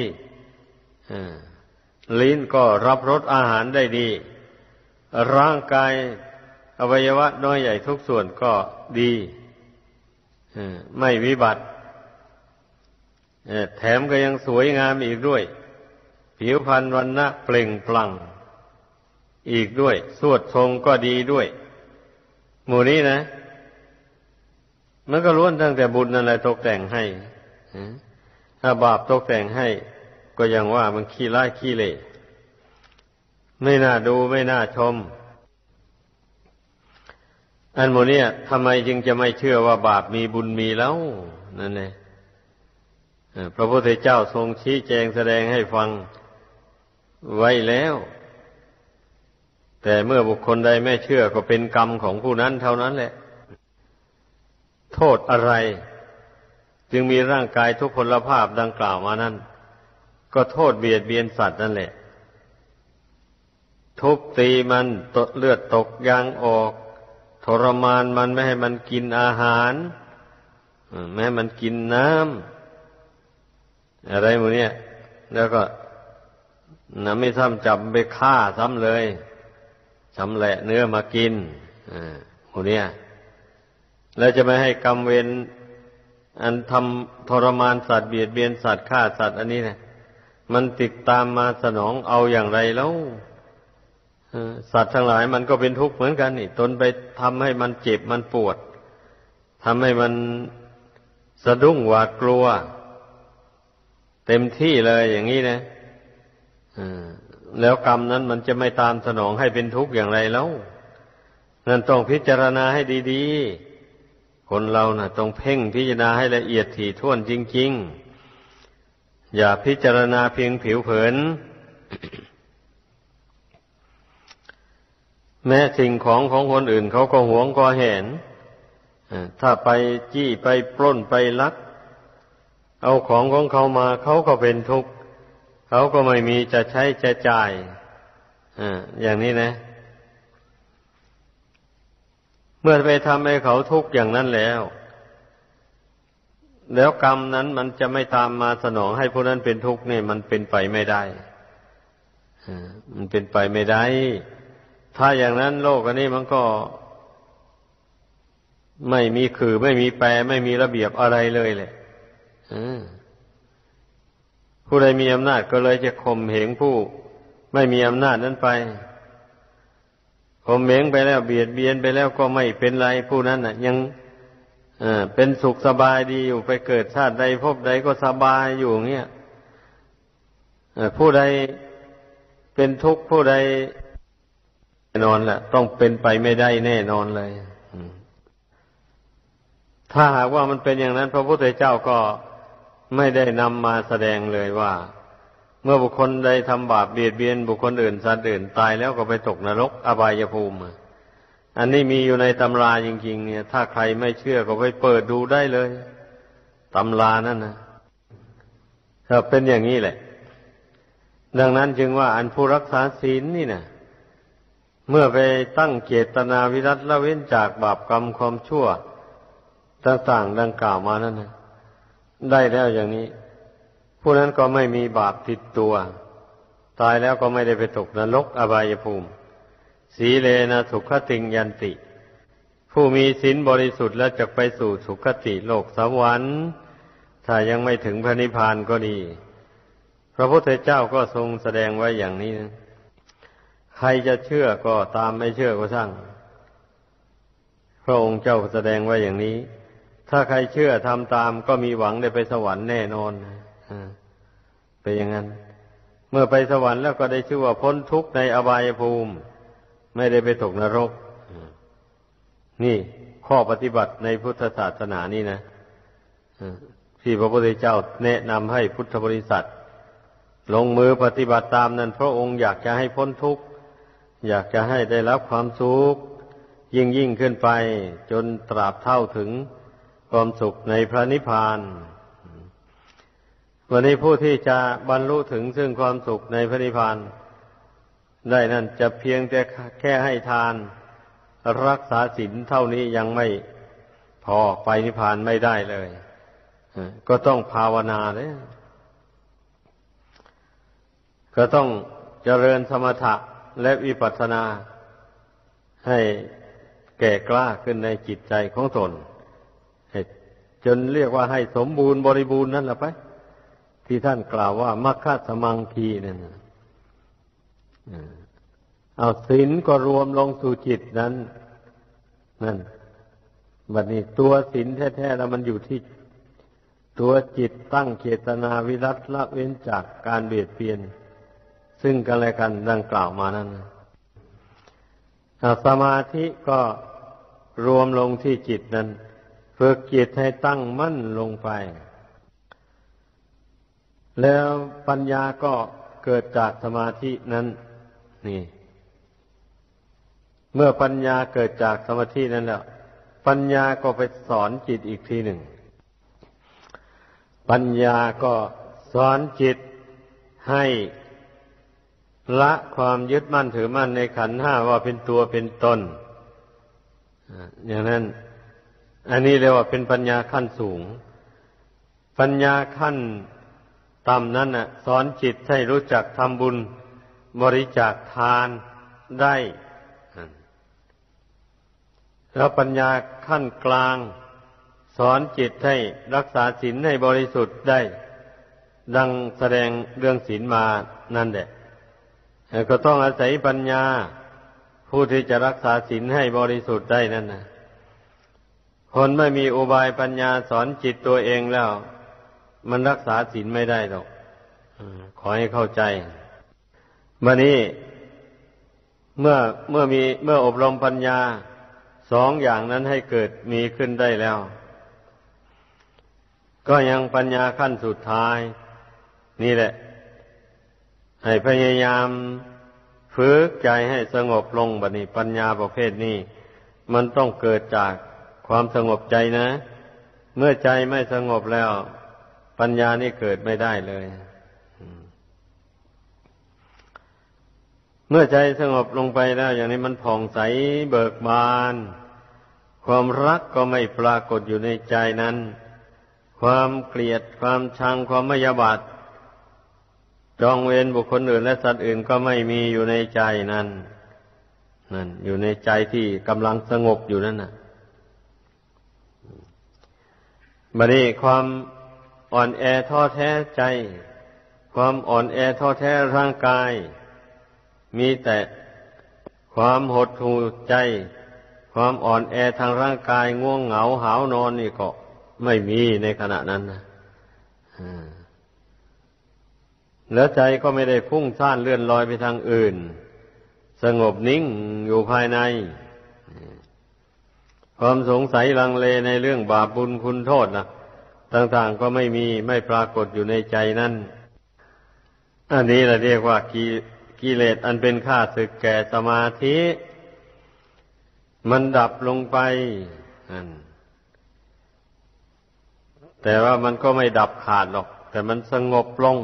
ลิ้นก็รับรสอาหารได้ดีร่างกายอวัยวะน้อยใหญ่ทุกส่วนก็ดีไม่วิบัติแถมก็ยังสวยงามอีกด้วยผิวพรรณวรรณะเปล่งปลั่งอีกด้วยสวดทรงก็ดีด้วยหมู่นี้นะมันก็ล้วนตั้งแต่บุญนั่นแหละตกแต่งให้ถ้าบาปตกแต่งให้ก็ยังว่ามันขี้ร้ายขี้เละไม่น่าดูไม่น่าชมอันโมเนี่ยทำไมจึงจะไม่เชื่อว่าบาปมีบุญมีแล้วนั่นแหละพระพุทธเจ้าทรงชี้แจงแสดงให้ฟังไว้แล้วแต่เมื่อบุคคลใดไม่เชื่อก็เป็นกรรมของผู้นั้นเท่านั้นแหละโทษอะไรจึงมีร่างกายทุกพลภาพดังกล่าวมานั้นก็โทษเบียดเบียนสัตว์นั่นแหละทุบตีมันตดเลือดตกยางออกทรมานมันไม่ให้มันกินอาหารไม่ให้มันกินน้ำอะไรหมดเนี่ยแล้วก็น่ะไม่ซ้ำจับไปฆ่าซ้ำเลยชำแหละเนื้อมากินอ่าหมดเนี่ยแล้วจะไม่ให้กรรมเวรอันทำทรมานสัตว์เบียดเบียนสัตว์ฆ่าสัตว์อันนี้นะมันติดตามมาสนองเอาอย่างไรแล้วสัตว์ทั้งหลายมันก็เป็นทุกข์เหมือนกันนี่ตนไปทำให้มันเจ็บมันปวดทำให้มันสะดุ้งหวาดกลัวเต็มที่เลยอย่างนี้นะแล้วกรรมนั้นมันจะไม่ตามสนองให้เป็นทุกข์อย่างไรแล้วนั่นต้องพิจารณาให้ดีๆคนเราน่ะต้องเพ่งพิจารณาให้ละเอียดถี่ถ้วนจริงๆอย่าพิจารณาเพียงผิวเผิน แม้สิ่งของของคนอื่นเขาก็หวงก็เห็นถ้าไปจี้ไปปล้นไปลักเอาของของเขามาเขาก็เป็นทุกข์เขาก็ไม่มีจะใช้จะจ่ายอ่าอย่างนี้นะเมื่อไปทำให้เขาทุกข์อย่างนั้นแล้วแล้วกรรมนั้นมันจะไม่ตามมาสนองให้ผู้นั้นเป็นทุกข์นี่มันเป็นไปไม่ได้อ่ามันเป็นไปไม่ได้ถ้าอย่างนั้นโลกอันนี้มันก็ไม่มีคือไม่มีแปรไม่มีระเบียบอะไรเลยแหละผู้ใดมีอำนาจก็เลยจะข่มเหงผู้ไม่มีอำนาจนั้นไปข่มเหงไปแล้วเบียดเบียนไปแล้วก็ไม่เป็นไรผู้นั้นน่ะยังเป็นสุขสบายดีอยู่ไปเกิดชาติใดภพใดก็สบายอยู่เงี้ยผู้ใดเป็นทุกข์ผู้ใดแน่นอนแหละต้องเป็นไปไม่ได้แน่นอนเลยถ้าหากว่ามันเป็นอย่างนั้นพระพุทธเจ้าก็ไม่ได้นำมาแสดงเลยว่าเมื่อบุคคลใดทำบาปเบียดเบียนบุคคลอื่นสัตว์อื่นตายแล้วก็ไปตกนรกอบายภูมิอันนี้มีอยู่ในตำราจริงๆเนี่ยถ้าใครไม่เชื่อก็ไปเปิดดูได้เลยตำรานั่นนะถ้าเป็นอย่างนี้แหละดังนั้นจึงว่าอันผู้รักษาศีลนี่นะเมื่อไปตั้งเจตนาวิรัติละเว้นจากบาปกรรมความชั่วต่างๆดังกล่าวมานั้นนะได้แล้วอย่างนี้ผู้นั้นก็ไม่มีบาปติดตัวตายแล้วก็ไม่ได้ไปตกนรกอบายภูมิสีเลนะสุขติงยันติผู้มีศีลบริสุทธิ์แล้วจะไปสู่สุขติโลกสวรรค์ถ้ายังไม่ถึงพระนิพพานก็ดีพระพุทธเจ้าก็ทรงแสดงไว้อย่างนี้นะใครจะเชื่อก็ตามไม่เชื่อก็ช่างพระองค์เจ้าแสดงไว้อย่างนี้ถ้าใครเชื่อทำตามก็มีหวังได้ไปสวรรค์แน่นอนเป็นอย่างนั้นเมื่อไปสวรรค์แล้วก็ได้ชื่อว่าพ้นทุกข์ในอบายภูมิไม่ได้ไปตกนรกนี่ข้อปฏิบัติในพุทธศาสนานี่นะที่พระพุทธเจ้าแนะนำให้พุทธบริษัทลงมือปฏิบัติตามนั้นพระองค์อยากจะให้พ้นทุกข์อยากจะให้ได้รับความสุขยิ่งยิ่งขึ้นไปจนตราบเท่าถึงความสุขในพระนิพพานวันนี้ผู้ที่จะบรรลุถึงซึ่งความสุขในพระนิพพานได้นั่นจะเพียงแต่แค่ให้ทานรักษาศีลเท่านี้ยังไม่พอไปนิพพานไม่ได้เลยก็ต้องภาวนาเลยก็ต้องเจริญสมถะและวิปัสสนาให้แก่กล้าขึ้นในจิตใจของตนจนเรียกว่าให้สมบูรณ์บริบูรณ์นั่นแหละไปที่ท่านกล่าวว่ามัคคะสมังคีนั่นเอาศีลก็รวมลงสู่จิตนั้นนั่นบัดนี้ตัวศีลแท้ๆแล้วมันอยู่ที่ตัวจิตตั้งเจตนาวิรัติละเว้นจากการเบียดเบียนซึ่งกันและกันดังกล่าวมานั้นสมาธิก็รวมลงที่จิตนั้นฝึกจิตให้ตั้งมั่นลงไปแล้วปัญญาก็เกิดจากสมาธินั้นนี่เมื่อปัญญาเกิดจากสมาธินั้นแล้วปัญญาก็ไปสอนจิตอีกทีหนึ่งปัญญาก็สอนจิตให้ละความยึดมั่นถือมั่นในขันธ์ห้าว่าเป็นตัวเป็นตนอย่างนั้นอันนี้เรียกว่าเป็นปัญญาขั้นสูงปัญญาขั้นต่ำนั้นน่ะสอนจิตให้รู้จักทำบุญบริจาคทานได้แล้วปัญญาขั้นกลางสอนจิตให้รักษาศีลให้บริสุทธิ์ได้ดังแสดงเรื่องศีลมานั่นแหละก็ต้องอาศัยปัญญาผู้ที่จะรักษาศีลให้บริสุทธิ์ได้นั่นนะคนไม่มีอุบายปัญญาสอนจิตตัวเองแล้วมันรักษาศีลไม่ได้หรอกขอให้เข้าใจบัดนี้เมื่อเมื่อมีเมื่ออบรมปัญญาสองอย่างนั้นให้เกิดมีขึ้นได้แล้วก็ยังปัญญาขั้นสุดท้ายนี่แหละให้พยายามฝึกใจให้สงบลงบัดนี้ปัญญาประเภทนี้มันต้องเกิดจากความสงบใจนะเมื่อใจไม่สงบแล้วปัญญานี่เกิดไม่ได้เลยเมื่อใจสงบลงไปแล้วอย่างนี้มันผ่องใสเบิกบานความรักก็ไม่ปรากฏอยู่ในใจนั้นความเกลียดความชังความไม่ยาบาทจองเวรบุคคลอื่นและสัตว์อื่นก็ไม่มีอยู่ในใจนั้นนั่นอยู่ในใจที่กำลังสงบอยู่นั่นน่ะบัดนี้ความอ่อนแอท้อแท้ใจความอ่อนแอท้อแท้ร่างกายมีแต่ความหดหู่ใจความอ่อนแอทางร่างกายง่วงเหงาหาวนอนนี่ก็ไม่มีในขณะนั้นนะแล้วใจก็ไม่ได้พุ่งซ่านเลื่อนลอยไปทางอื่นสงบนิ่งอยู่ภายในความสงสัยลังเลในเรื่องบาปบุญคุณโทษนะต่างๆก็ไม่มีไม่ปรากฏอยู่ในใจนั่นอันนี้เราเรียกว่ากิเลสอันเป็นข้าศึกแก่สมาธิมันดับลงไปแต่ว่ามันก็ไม่ดับขาดหรอกแต่มันสงบลง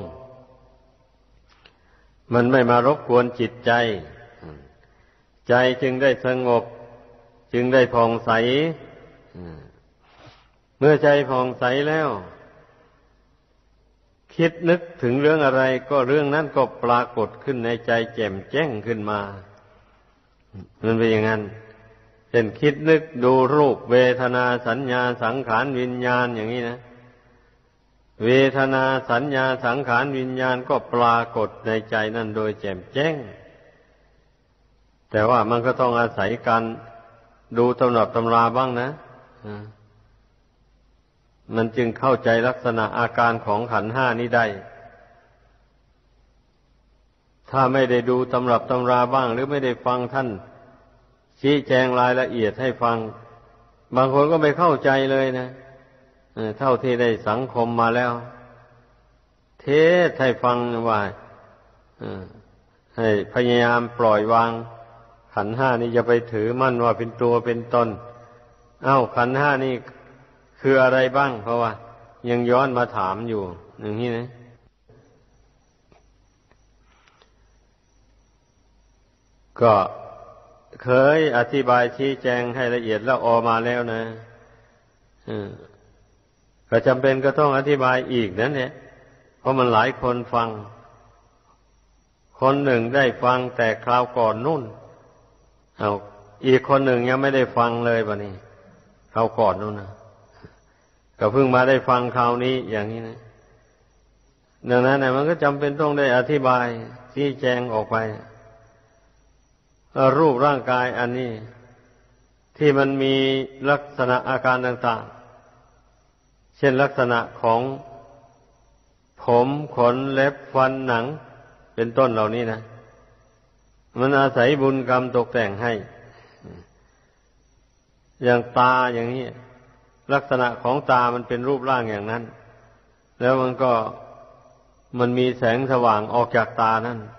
มันไม่มารบกวนจิตใจใจจึงได้สงบจึงได้ผ่องใสเมื่อใจผ่องใสแล้วคิดนึกถึงเรื่องอะไรก็เรื่องนั้นก็ปรากฏขึ้นในใจแจ่มแจ้งขึ้นมามันเป็นอย่างนั้นเช่นคิดนึกดูรูปเวทนาสัญญาสังขารวิญญาณอย่างนี้นะเวทนาสัญญาสังขารวิญญาณก็ปรากฏในใจนั่นโดยแจ่มแจ้งแต่ว่ามันก็ต้องอาศัยการดูตำรับตำราบ้างนะมันจึงเข้าใจลักษณะอาการของขันธ์ห้านี้ได้ถ้าไม่ได้ดูตำรับตำราบ้างหรือไม่ได้ฟังท่านชี้แจงรายละเอียดให้ฟังบางคนก็ไม่เข้าใจเลยนะเท่าที่ได้สังคมมาแล้วเทศให้ฟังว่าให้พยายามปล่อยวางขันธ์ห้านี่อย่าไปถือมั่นว่าเป็นตัวเป็นตนเอ้าขันธ์ห้านี่คืออะไรบ้างเพราะว่ายังย้อนมาถามอยู่อย่างนี้นะก็เคยอธิบายชี้แจงให้ละเอียดแล้วออกมาแล้วนะก็จำเป็นก็ต้องอธิบายอีกนั่นเนี่ยเพราะมันหลายคนฟังคนหนึ่งได้ฟังแต่คราวก่อนนู่นเอาอีกคนหนึ่งยังไม่ได้ฟังเลยบัดนี้คราวก่อนนู่นนะก็เพิ่งมาได้ฟังคราวนี้อย่างนี้นะดังนั้นเนี่ยมันก็จำเป็นต้องได้อธิบายชี้แจงออกไปรูปร่างกายอันนี้ที่มันมีลักษณะอาการต่างๆเช่นลักษณะของผมขนเล็บฟันหนังเป็นต้นเหล่านี้นะมันอาศัยบุญกรรมตกแต่งให้อย่างตาอย่างนี้ลักษณะของตามันเป็นรูปร่างอย่างนั้นแล้วมันก็มันมีแสงสว่างออกจากตานั่น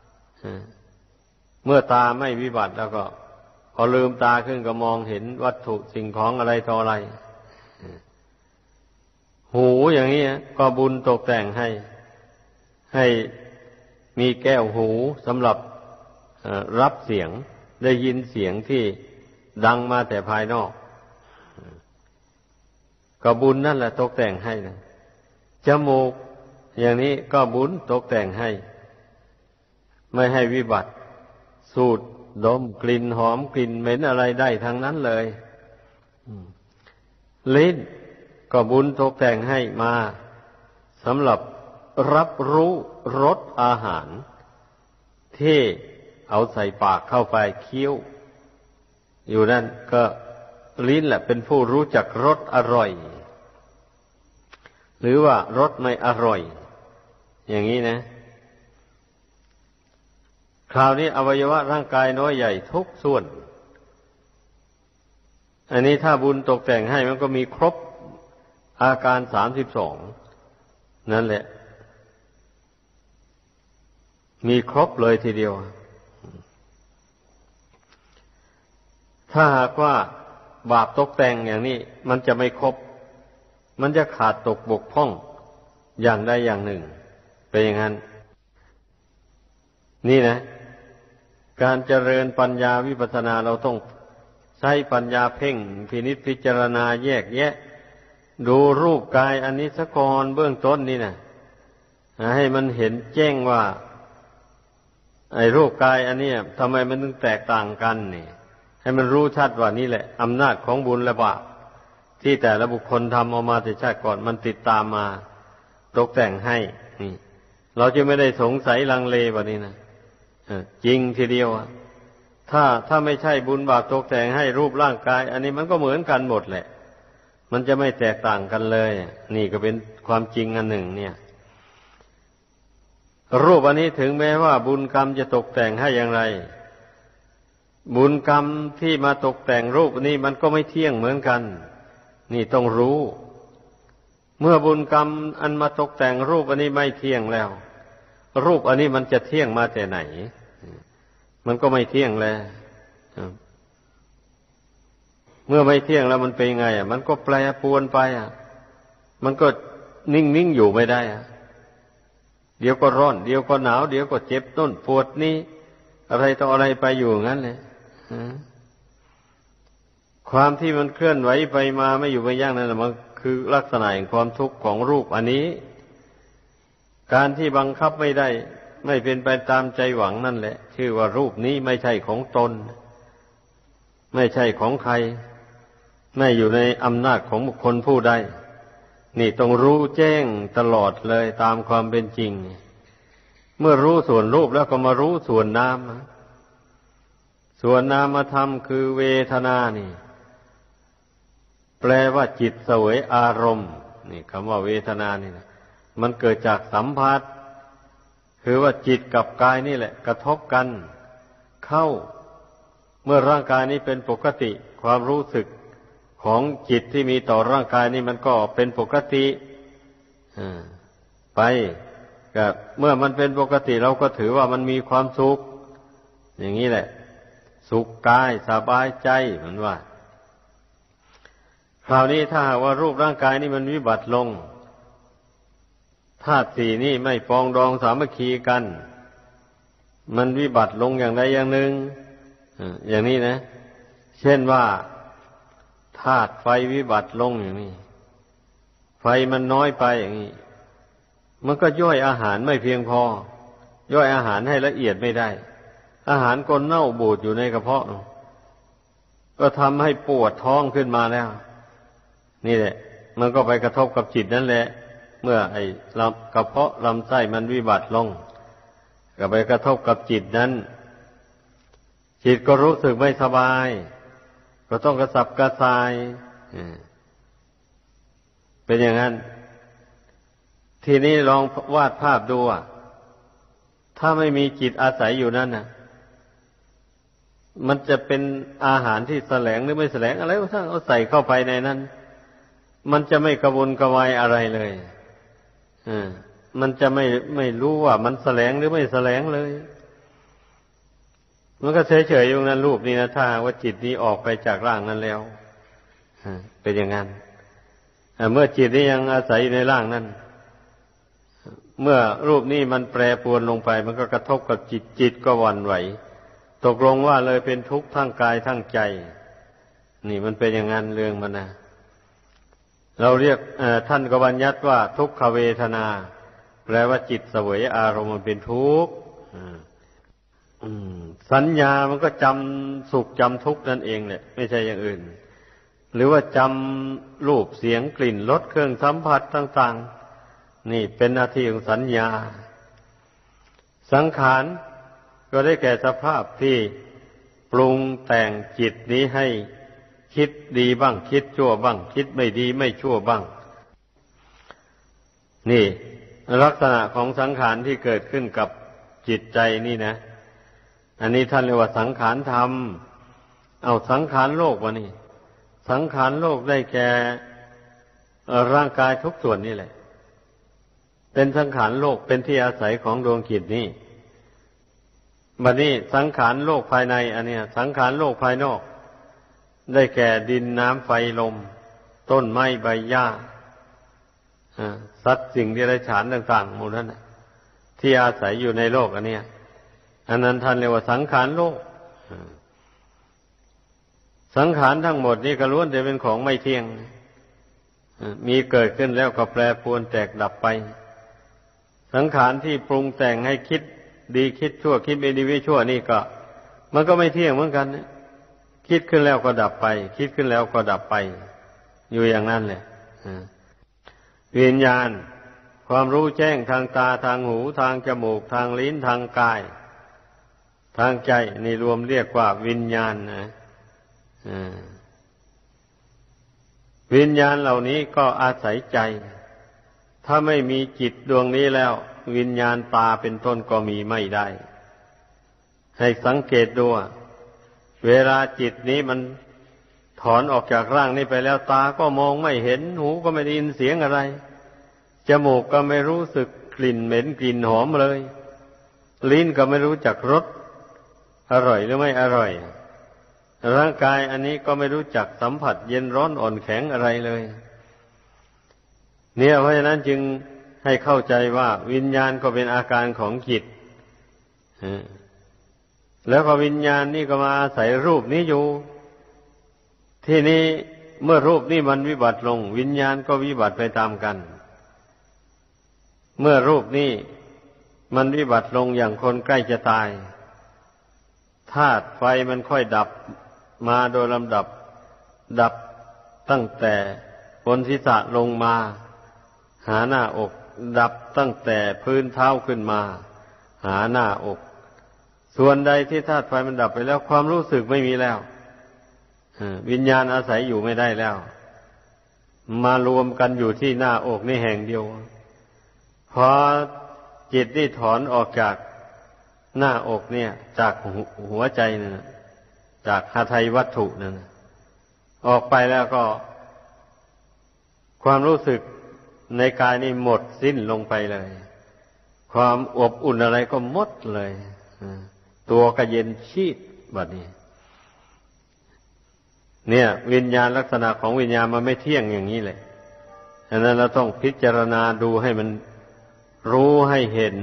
เมื่อตาไม่วิบัติแล้วก็พอลืมตาขึ้นก็มองเห็นวัตถุสิ่งของอะไรต่ออะไรหูอย่างนี้ก็บุญตกแต่งให้ให้มีแก้วหูสำหรับรับเสียงได้ยินเสียงที่ดังมาแต่ภายนอกก็บุญนั่นแหละตกแต่งให้นะจมูกอย่างนี้ก็บุญตกแต่งให้ไม่ให้วิบัติสูดดมกลิ่นหอมกลิ่นเหม็นอะไรได้ทั้งนั้นเลยลิ้นก็บุญตกแต่งให้มาสำหรับรับรู้รสอาหารที่เอาใส่ปากเข้าไปเคี้ยวอยู่นั่นก็ลิ้นแหละเป็นผู้รู้จักรสอร่อยหรือว่ารสไม่อร่อยอย่างนี้นะคราวนี้อวัยวะร่างกายน้อยใหญ่ทุกส่วนอันนี้ถ้าบุญตกแต่งให้มันก็มีครบอาการสามสิบสองนั่นแหละมีครบเลยทีเดียวถ้าหากว่าบาปตกแต่งอย่างนี้มันจะไม่ครบมันจะขาดตกบกพร่องอย่างใดอย่างหนึ่งเป็นอย่างนั้นนี่นะการเจริญปัญญาวิปัสสนาเราต้องใช้ปัญญาเพ่งพินิจพิจารณาแยกแยะดูรูปกายอันนี้สักก่อนเบื้องต้นนี่นะให้มันเห็นแจ้งว่าไอ้รูปกายอันนี้ทำไมมันถึงแตกต่างกันนี่ให้มันรู้ชัดว่านี่แหละอำนาจของบุญและบาปที่แต่ละบุคคลทำออกมาแต่ชาติก่อนมันติดตามมาตกแต่งให้นี่เราจะไม่ได้สงสัยลังเลแบบนี้นะจริงทีเดียวถ้าถ้าไม่ใช่บุญบาปตกแต่งให้รูปร่างกายอันนี้มันก็เหมือนกันหมดแหละมันจะไม่แตกต่างกันเลยนี่ก็เป็นความจริงอันหนึ่งเนี่ยรูปอันนี้ถึงแม้ว่าบุญกรรมจะตกแต่งให้อย่างไรบุญกรรมที่มาตกแต่งรูปนี้มันก็ไม่เที่ยงเหมือนกันนี่ต้องรู้เมื่อบุญกรรมอันมาตกแต่งรูปอันนี้ไม่เที่ยงแล้วรูปอันนี้มันจะเที่ยงมาแต่ไหนมันก็ไม่เที่ยงแล้วเมื่อไม่เที่ยงแล้วมันเป็นไงอ่ะมันก็แปรปรวนไปอ่ะมันก็นิ่งๆอยู่ไม่ได้อ่ะเดี๋ยวก็ร้อนเดี๋ยวก็หนาวเดี๋ยวก็เจ็บต้นปวดนี่อะไรต่ออะไรไปอยู่งั้นเลยความที่มันเคลื่อนไหวไปมาไม่อยู่ไม่ยั่งนั่นแหละมันคือลักษณะแห่งความทุกข์ของรูปอันนี้การที่บังคับไม่ได้ไม่เป็นไปตามใจหวังนั่นแหละชื่อว่ารูปนี้ไม่ใช่ของตนไม่ใช่ของใครไม่อยู่ในอำนาจของบุคคลผู้ใดนี่ต้องรู้แจ้งตลอดเลยตามความเป็นจริงเมื่อรู้ส่วนรูปแล้วก็มารู้ส่วนนามส่วนนามธรรมคือเวทนานี่แปลว่าจิตเสวยอารมณ์นี่คำว่าเวทนานี่นะมันเกิดจากสัมผัสคือว่าจิตกับกายนี่แหละกระทบกันเข้าเมื่อร่างกายนี้เป็นปกติความรู้สึกของจิตที่มีต่อร่างกายนี้มันก็เป็นปกติไปก็เมื่อมันเป็นปกติเราก็ถือว่ามันมีความสุขอย่างนี้แหละสุขกายสบายใจเหมือนว่าคราวนี้ถ้าหากว่ารูปร่างกายนี้มันวิบัติลงธาตุสี่นี่ไม่ปองดองสามัคคีกันมันวิบัติลงอย่างใดอย่างหนึ่งอย่างนี้นะเช่นว่าธาตุไฟวิบัติลงอย่างนี้ไฟมันน้อยไปอย่างนี้มันก็ย่อยอาหารไม่เพียงพอย่อยอาหารให้ละเอียดไม่ได้อาหารก็เน่าบูดอยู่ในกระเพาะก็ทำให้ปวดท้องขึ้นมาแล้วนี่แหละมันก็ไปกระทบกับจิตนั่นแหละเมื่อไอ้ลำกระเพาะลำไส้มันวิบัติลงก็ไปกระทบกับจิตนั้นจิตก็รู้สึกไม่สบายก็ต้องกระสับกระส่ายเป็นอย่างนั้นทีนี้ลองวาดภาพดูอ่ะถ้าไม่มีจิตอาศัยอยู่นั่นน่ะมันจะเป็นอาหารที่แสลงหรือไม่แสลงอะไรก็ช่างเอาใส่เข้าไปในนั้นมันจะไม่กระวนกระวายอะไรเลยอ่ามันจะไม่ไม่รู้ว่ามันแสลงหรือไม่แสลงเลยมันก็เฉยๆอยู่นั้นรูปนี้นะถ้าว่าจิตนี้ออกไปจากร่างนั้นแล้วเป็นอย่างนั้นเมื่อจิตนี้ยังอาศัยอยู่ในร่างนั้นเมื่อรูปนี้มันแปรปรวนลงไปมันก็กระทบกับจิตจิตก็หวั่นไหวตกลงว่าเลยเป็นทุกข์ทั้งกายทั้งใจนี่มันเป็นอย่างนั้นเรื่องมันนะเราเรียกท่านก็บัญญัติว่าทุกขเวทนาแปลว่าจิตเสวยอารมณ์มันเป็นทุกข์สัญญามันก็จำสุขจำทุกข์นั่นเองแหละไม่ใช่อย่างอื่นหรือว่าจำรูปเสียงกลิ่นรสเครื่องสัมผัสต่างๆนี่เป็นหน้าที่ของสัญญาสังขารก็ได้แก่สภาพที่ปรุงแต่งจิตนี้ให้คิดดีบ้างคิดชั่วบ้างคิดไม่ดีไม่ชั่วบ้างนี่ลักษณะของสังขารที่เกิดขึ้นกับจิตใจนี่นะอันนี้ท่านเรียกว่าสังขารธรรมเอาสังขารโลกวะนี่สังขารโลกได้แก่ร่างกายทุกส่วนนี่แหละเป็นสังขารโลกเป็นที่อาศัยของดวงจิตนี้บัดนี้สังขารโลกภายในอันเนี้ยสังขารโลกภายนอกได้แก่ดินน้ำไฟลมต้นไม้ใบหญ้าสัตว์สิ่งเดรัจฉานต่างๆหมดนั้นที่อาศัยอยู่ในโลกอันเนี้ยอันนั้นท่านเรียกว่าสังขารโลกสังขารทั้งหมดนี้ก็ล้วนแต่เป็นของไม่เที่ยงมีเกิดขึ้นแล้วก็แปรปรวนแตกดับไปสังขารที่ปรุงแต่งให้คิดดีคิดชั่วคิดไม่ดีไม่ชั่วนี่ก็มันก็ไม่เที่ยงเหมือนกันนะคิดขึ้นแล้วก็ดับไปคิดขึ้นแล้วก็ดับไปอยู่อย่างนั้นแหละวิญญาณความรู้แจ้งทางตาทางหูทางจมูกทางลิ้นทางกายทางใจนี่รวมเรียกว่าวิญญาณนะวิญญาณเหล่านี้ก็อาศัยใจถ้าไม่มีจิตดวงนี้แล้ววิญญาณตาเป็นต้นก็มีไม่ได้ให้สังเกตดูเวลาจิตนี้มันถอนออกจากร่างนี้ไปแล้วตาก็มองไม่เห็นหูก็ไม่ได้ยินเสียงอะไรจมูกก็ไม่รู้สึกกลิ่นเหม็นกลิ่นหอมเลยลิ้นก็ไม่รู้จักรสอร่อยหรือไม่อร่อยร่างกายอันนี้ก็ไม่รู้จักสัมผัสเย็นร้อนอ่อนแข็งอะไรเลยเนี่ยเพราะฉะนั้นจึงให้เข้าใจว่าวิญญาณก็เป็นอาการของจิตแล้วก็วิญญาณนี่ก็มาอาศัยรูปนี้อยู่ที่นี้เมื่อรูปนี้มันวิบัติลงวิญญาณก็วิบัติไปตามกันเมื่อรูปนี้มันวิบัติลงอย่างคนใกล้จะตายธาตุไฟมันค่อยดับมาโดยลำดับดับตั้งแต่บนศีรษะลงมาหาหน้าอกดับตั้งแต่พื้นเท้าขึ้นมาหาหน้าอกส่วนใดที่ธาตุไฟมันดับไปแล้วความรู้สึกไม่มีแล้ววิญญาณอาศัยอยู่ไม่ได้แล้วมารวมกันอยู่ที่หน้าอกนี่แห่งเดียวพอจิตนี่ถอนออกจากหน้าอกเนี่ยจากหัวใจนั่นจากหทัยวัตถุนั่นออกไปแล้วก็ความรู้สึกในกายนี่หมดสิ้นลงไปเลยความอบอุ่นอะไรก็หมดเลยตัวก็เย็นชีดบัดนี้เนี่ยวิญญาณลักษณะของวิญญาณมันไม่เที่ยงอย่างนี้เลยฉะนั้นเราต้องพิจารณาดูให้มันรู้ให้เห็น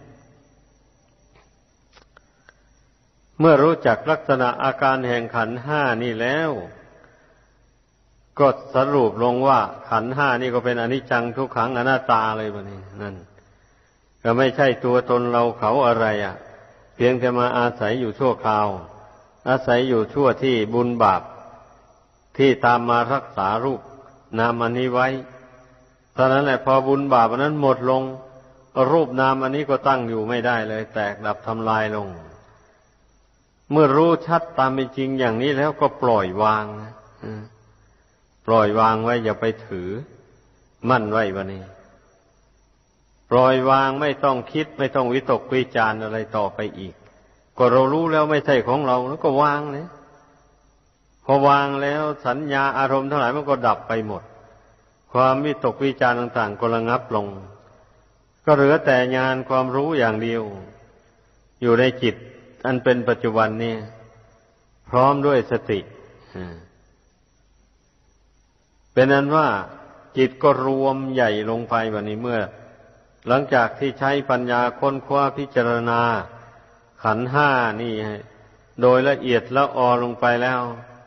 เมื่อรู้จักลักษณะอาการแห่งขันธ์ห้านี่แล้วก็สรุปลงว่าขันธ์ห้านี่ก็เป็นอนิจจังทุกขังอนัตตาเลยบัดนี้นั่นก็ไม่ใช่ตัวตนเราเขาอะไรอ่ะเพียงแต่มาอาศัยอยู่ชั่วคราวอาศัยอยู่ชั่วที่บุญบาปที่ตามมารักษารูปนามอันนี้ไว้ตอนนั้นแหละพอบุญบาปอันนั้นหมดลงรูปนามอันนี้ก็ตั้งอยู่ไม่ได้เลยแตกดับทำลายลงเมื่อรู้ชัดตามเป็นจริงอย่างนี้แล้วก็ปล่อยวางนะปล่อยวางไว้อย่าไปถือมั่นไว้วันนี้ปล่อยวางไม่ต้องคิดไม่ต้องวิตกวิจารณ์อะไรต่อไปอีกก็เรารู้แล้วไม่ใช่ของเราแล้วก็วางเลยพอวางแล้วสัญญาอารมณ์ทั้งหลายมันก็ดับไปหมดความวิตกวิจารณ์ต่างๆก็ระงับลงก็เหลือแต่ญาณความรู้อย่างเดียวอยู่ในจิตอันเป็นปัจจุบันนี้พร้อมด้วยสติเป็นนั้นว่าจิตก็รวมใหญ่ลงไปวันนี้เมื่อหลังจากที่ใช้ปัญญาค้นคว้าพิจารณาขันธ์ห้านี่โดยละเอียดละออลงไปแล้ว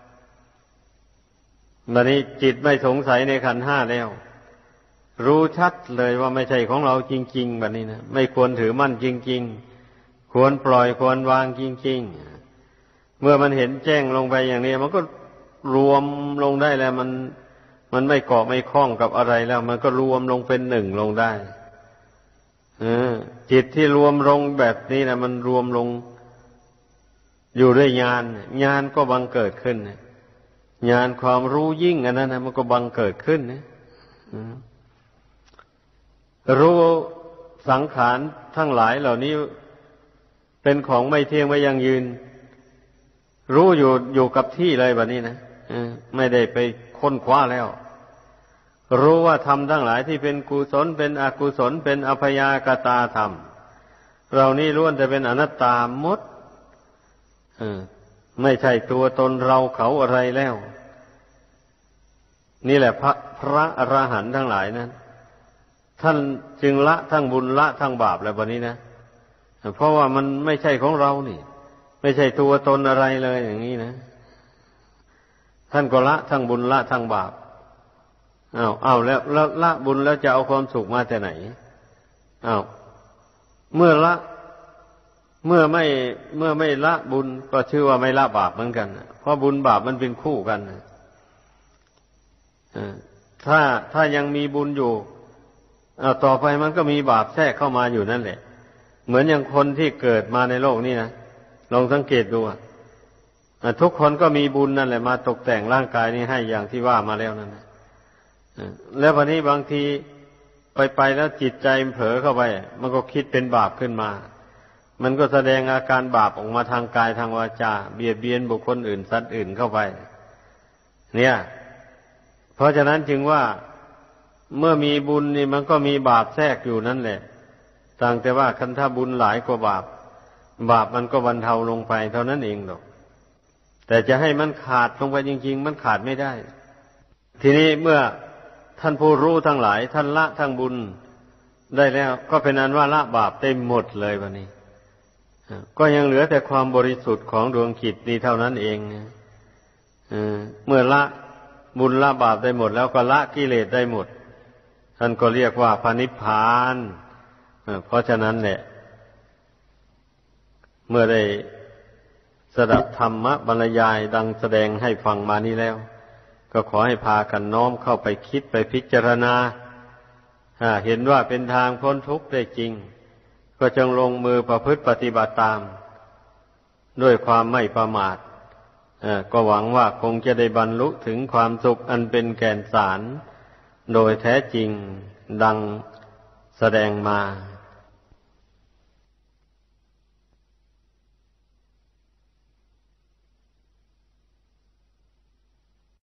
วันนี้จิตไม่สงสัยในขันธ์ห้าแล้วรู้ชัดเลยว่าไม่ใช่ของเราจริงๆแบบนี้นะไม่ควรถือมั่นจริงๆควรปล่อยควรวางจริงๆเมื่อมันเห็นแจ้งลงไปอย่างนี้มันก็รวมลงได้แล้วมันมันไม่เกาะไม่คล้องกับอะไรแล้วมันก็รวมลงเป็นหนึ่งลงได้เออจิตที่รวมลงแบบนี้นะมันรวมลงอยู่ด้วยญาณญาณก็บังเกิดขึ้นญาณความรู้ยิ่งอันนั้นนะมันก็บังเกิดขึ้นนะรู้สังขารทั้งหลายเหล่านี้เป็นของไม่เที่ยงไม่ยั่งยืนรู้อยู่อยู่กับที่เลยแบบนี้นะไม่ได้ไปค้นคว้าแล้วรู้ว่าธรรมทั้งหลายที่เป็นกุศลเป็นอกุศลเป็นอัพยากตาธรรมเหล่านี้ล้วนแต่เป็นอนัตตาหมดไม่ใช่ตัวตนเราเขาอะไรแล้วนี่แหละพระพระอรหันต์ทั้งหลายนั้นท่านจึงละทั้งบุญละทั้งบาปแล้วบัดนี้นะเพราะว่ามันไม่ใช่ของเรานี่ไม่ใช่ตัวตนอะไรเลยอย่างนี้นะท่านก็ละทั้งบุญละทั้งบาปอ้าวอ้าวแล้วแล้วละบุญแล้วจะเอาความสุขมาแต่ไหนอ้าวเมื่อละเมื่อไม่เมื่อไม่ละบุญก็ชื่อว่าไม่ละบาปเหมือนกันเพราะบุญบาปมันเป็นคู่กันถ้าถ้ายังมีบุญอยู่เอาต่อไปมันก็มีบาปแทรกเข้ามาอยู่นั่นแหละเหมือนอย่างคนที่เกิดมาในโลกนี้นะลองสังเกตดูทุกคนก็มีบุญนั่นแหละมาตกแต่งร่างกายนี้ให้อย่างที่ว่ามาแล้วนั่นนะแล้ววันนี้บางทีไปไปแล้วจิตใจมันเผลอเข้าไปมันก็คิดเป็นบาปขึ้นมามันก็แสดงอาการบาปออกมาทางกายทางวาจาเบียดเบียนบุคคลอื่นสัตว์อื่นเข้าไปเนี่ยเพราะฉะนั้นจึงว่าเมื่อมีบุญนี่มันก็มีบาปแทรกอยู่นั่นแหละต่างแต่ว่าคันถ้าบุญหลายกว่าบาปบาปมันก็บรรเทาลงไปเท่านั้นเองหรอกแต่จะให้มันขาดลงไปจริงๆมันขาดไม่ได้ทีนี้เมื่อท่านผู้รู้ทั้งหลายท่านละทั้งบุญได้แล้วก็เป็นอันว่าละบาปได้หมดเลยวันนี้ก็ยังเหลือแต่ความบริสุทธิ์ของดวงจิตนี้เท่านั้นเองเมื่อละบุญละบาปได้หมดแล้วก็ละกิเลสได้หมดท่านก็เรียกว่าพระนิพพานเพราะฉะนั้นแหละเมื่อได้สดับธรรมะบรรยายดังแสดงให้ฟังมานี้แล้วก็ขอให้พากันน้อมเข้าไปคิดไปพิจารณาเห็นว่าเป็นทางพ้นทุกข์ได้จริงก็จงลงมือประพฤติปฏิบัติตามด้วยความไม่ประมาทก็หวังว่าคงจะได้บรรลุถึงความสุขอันเป็นแก่นสารโดยแท้จริงดังแสดงมา